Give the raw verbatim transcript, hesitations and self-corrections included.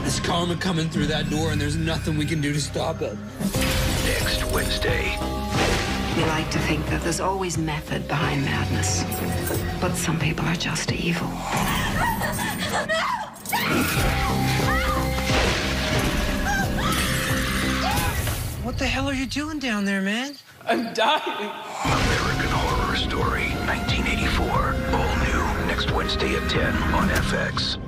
There's karma coming through that door, and there's nothing we can do to stop it. Next Wednesday. We like to think that there's always method behind madness. But some people are just evil. What the hell are you doing down there, man? I'm dying. American Horror Story, nineteen eighty-four. All new next Wednesday at ten on F X.